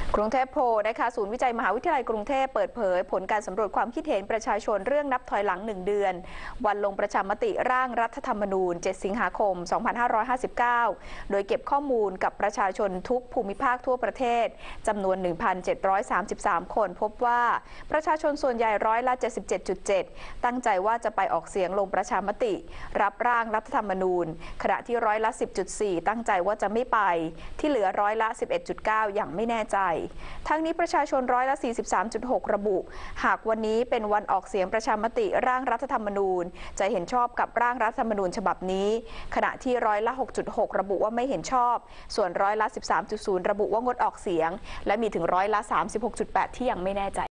กรุงเทพโพลนะคะศูนย์วิจัยมหาวิทยาลัยกรุงเทพเปิดเผยผลการสำรวจความคิดเห็นประชาชนเรื่องนับถอยหลัง1 เดือนวันลงประชามติร่างรัฐธรรมนูญ 7 สิงหาคม 2559 โดยเก็บข้อมูลกับประชาชนทุกภูมิภาคทั่วประเทศจำนวน 1,733 คนพบว่าประชาชนส่วนใหญ่ร้อยละ 77.7 ตั้งใจว่าจะไปออกเสียงลงประชามติรับร่างรัฐธรรมนูญขณะที่ร้อยละ 10.4 ตั้งใจว่าจะไม่ไปที่เหลือร้อยละ 11.9 อย่างไม่แน่ใจทั้งนี้ประชาชนร้อยละ 43.6 ระบุหากวันนี้เป็นวันออกเสียงประชามติร่างรัฐธรรมนูญจะเห็นชอบกับร่างรัฐธรรมนูญฉบับนี้ขณะที่ร้อยละ 6.6 ระบุว่าไม่เห็นชอบส่วนร้อยละ 13.0 ระบุว่างดออกเสียงและมีถึงร้อยละ 36.8 ที่ยังไม่แน่ใจ